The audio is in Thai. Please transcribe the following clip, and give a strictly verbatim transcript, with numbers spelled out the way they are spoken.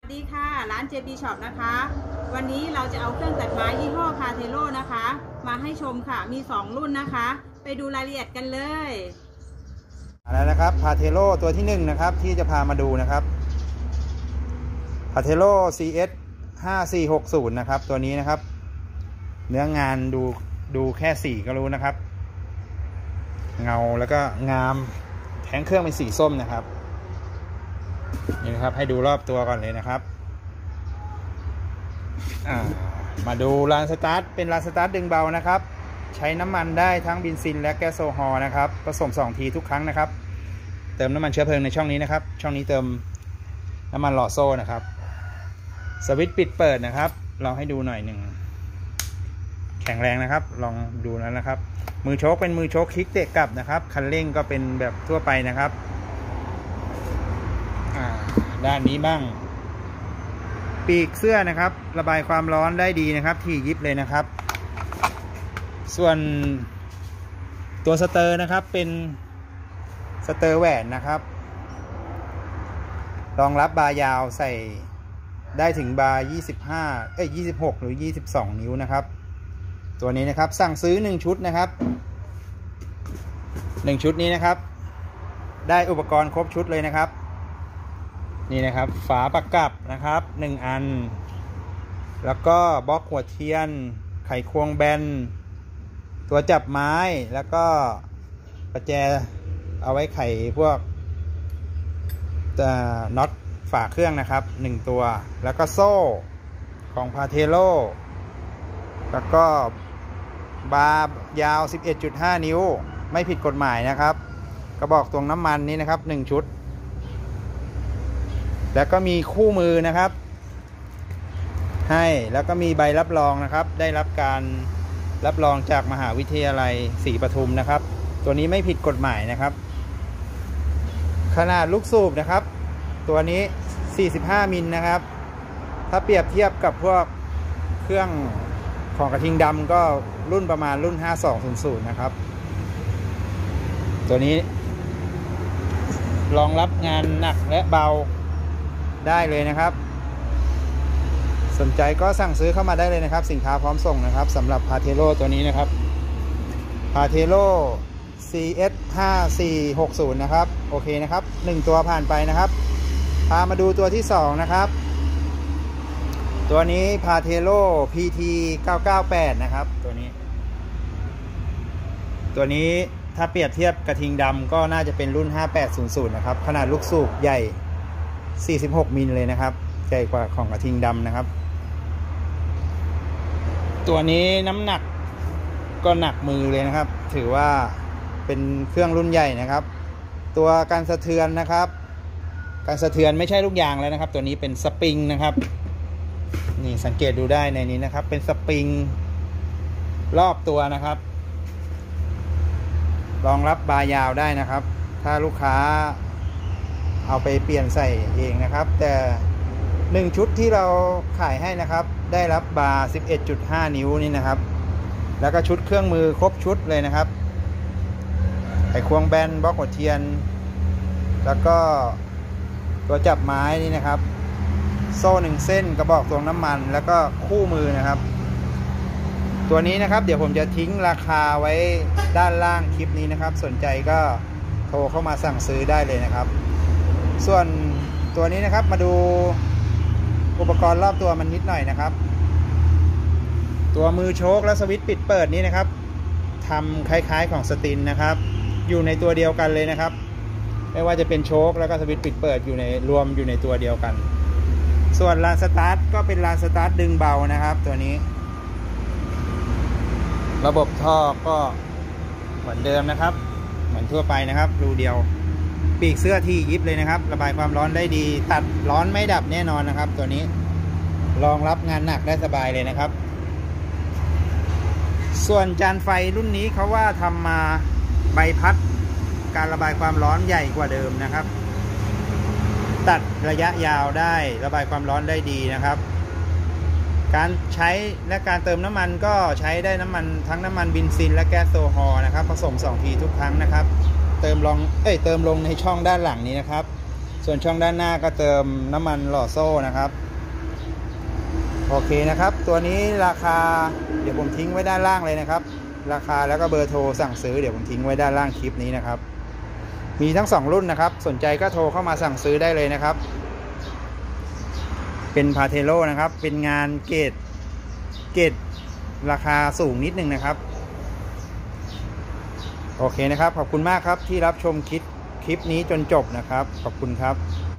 สวัสดีค่ะร้าน เจ บี Shop นะคะวันนี้เราจะเอาเครื่องตัดไม้ยี่ห้อพาเทโลนะคะมาให้ชมค่ะมีสองรุ่นนะคะไปดูรายละเอียดกันเลยแล้วนะครับพาเทโลตัวที่หนึ่งนะครับที่จะพามาดูนะครับพาเทโล ซี เอส ห้าสี่หกศูนย์ นะครับตัวนี้นะครับเนื้องานดูดูแค่สีก็รู้นะครับเงาแล้วก็งามแทงเครื่องเป็นสีส้มนะครับนี่นะครับให้ดูรอบตัวก่อนเลยนะครับมาดูลานสตาร์ทเป็นลานสตาร์ทดึงเบานะครับใช้น้ำมันได้ทั้งเบนซินและแก๊สโซฮอล์นะครับผสมสองทีทุกครั้งนะครับเติมน้ำมันเชื้อเพลิงในช่องนี้นะครับช่องนี้เติมน้ำมันหล่อโซ่นะครับสวิตช์ปิดเปิดนะครับลองให้ดูหน่อยหนึ่งแข็งแรงนะครับลองดูแล้วนะครับมือโชคเป็นมือโชคคลิกเตะกลับนะครับคันเร่งก็เป็นแบบทั่วไปนะครับด้านนี้บ้างปีกเสื้อนะครับระบายความร้อนได้ดีนะครับที่ยิบเลยนะครับส่วนตัวสเตอร์นะครับเป็นสเตอร์แหวนนะครับรองรับบาร์ยาวใส่ได้ถึงบาร์ยี่สิบห้าเอ้ยยี่สิบหกหรือยี่สิบสองนิ้วนะครับตัวนี้นะครับสั่งซื้อหนึ่งชุดนะครับหนึ่งชุดนี้นะครับได้อุปกรณ์ครบชุดเลยนะครับนี่นะครับฝาประกับนะครับหนึ่งอันแล้วก็บล็อกหัวเทียนไขควงแบนตัวจับไม้แล้วก็ประแจเอาไว้ไขพวกน็อตฝาเครื่องนะครับหนึ่งตัวแล้วก็โซ่ของพาเทโลแล้วก็บาร์ยาว สิบเอ็ดจุดห้า นิ้วไม่ผิดกฎหมายนะครับกระบอกตวงน้ำมันนี้นะครับหนึ่งชุดแล้วก็มีคู่มือนะครับให้แล้วก็มีใบรับรองนะครับได้รับการรับรองจากมหาวิทยาลัยศรีปทุมนะครับตัวนี้ไม่ผิดกฎหมายนะครับขนาดลูกสูบนะครับตัวนี้สี่สิบห้ามิลนะครับถ้าเปรียบเทียบกับพวกเครื่องของกระทิงดำก็รุ่นประมาณรุ่นห้าสองศูนย์ศูนย์นะครับตัวนี้รองรับงานหนักและเบาได้เลยนะครับสนใจก็สั่งซื้อเข้ามาได้เลยนะครับสินค้าพร้อมส่งนะครับสำหรับพาเทโลตัวนี้นะครับพาเทโล ซี เอส ห้าสี่หกศูนย์ นะครับโอเคนะครับหนึ่งตัวผ่านไปนะครับพามาดูตัวที่สองนะครับตัวนี้พาเทโล พี ที เก้าเก้าแปด นะครับตัวนี้ตัวนี้ถ้าเปรียบเทียบกระทิงดำก็น่าจะเป็นรุ่นห้าแปดศูนย์ศูนย์นะครับขนาดลูกสูบใหญ่สี่สิบหกมิลเลยนะครับใหญ่กว่าของกระทิงดำนะครับตัวนี้น้ำหนักก็หนักมือเลยนะครับถือว่าเป็นเครื่องรุ่นใหญ่นะครับตัวการสะเทือนนะครับการสะเทือนไม่ใช่ลูกยางแล้วนะครับตัวนี้เป็นสปริงนะครับนี่สังเกตดูได้ในนี้นะครับเป็นสปริงรอบตัวนะครับรองรับบาร์ยาวได้นะครับถ้าลูกค้าเอาไปเปลี่ยนใส่เองนะครับแต่หนึ่งชุดที่เราขายให้นะครับได้รับบาร์ สิบเอ็ดจุดห้า นิ้วนี่นะครับแล้วก็ชุดเครื่องมือครบชุดเลยนะครับไขควงแบนบล็อกหัวเทียนแล้วก็ตัวจับไม้นี่นะครับโซ่หนึ่งเส้นกระบอกตวงน้ำมันแล้วก็คู่มือนะครับตัวนี้นะครับเดี๋ยวผมจะทิ้งราคาไว้ด้านล่างคลิปนี้นะครับสนใจก็โทรเข้ามาสั่งซื้อได้เลยนะครับส่วนตัวนี้นะครับมาดูอุปกรณ์รอบตัวมันนิดหน่อยนะครับตัวมือโชคและสวิตช์ปิดเปิดนี้นะครับทำคล้ายๆของสตินนะครับอยู่ในตัวเดียวกันเลยนะครับไม่ว่าจะเป็นโชคแล้วก็สวิตช์ปิดเปิดอยู่ในรวมอยู่ในตัวเดียวกันส่วนลานสตาร์ทก็เป็นลานสตาร์ทดึงเบานะครับตัวนี้ระบบท่อก็เหมือนเดิมนะครับเหมือนทั่วไปนะครับรูเดียวปีกเสื้อที่ยิบเลยนะครับระบายความร้อนได้ดีตัดร้อนไม่ดับแน่นอนนะครับตัวนี้รองรับงานหนักได้สบายเลยนะครับส่วนจานไฟรุ่นนี้เขาว่าทำมาใบพัดการระบายความร้อนใหญ่กว่าเดิมนะครับตัดระยะยาวได้ระบายความร้อนได้ดีนะครับการใช้และการเติมน้ำมันก็ใช้ได้น้ำมันทั้งน้ำมันเบนซินและแก๊สโซฮอล์นะครับผสมสองทีทุกครั้งนะครับเติมลงเอ้ยเติมลงในช่องด้านหลังนี้นะครับส่วนช่องด้านหน้าก็เติมน้ำมันหล่อโซ่นะครับโอเคนะครับตัวนี้ราคาเดี๋ยวผมทิ้งไว้ด้านล่างเลยนะครับราคาแล้วก็เบอร์โทรสั่งซื้อเดี๋ยวผมทิ้งไว้ด้านล่างคลิปนี้นะครับมีทั้งสองรุ่นนะครับสนใจก็โทรเข้ามาสั่งซื้อได้เลยนะครับเป็นพาเทโร่นะครับเป็นงานเกรดเกรดราคาสูงนิดนึงนะครับโอเคนะครับขอบคุณมากครับที่รับชมคลิปคลิปนี้จนจบนะครับขอบคุณครับ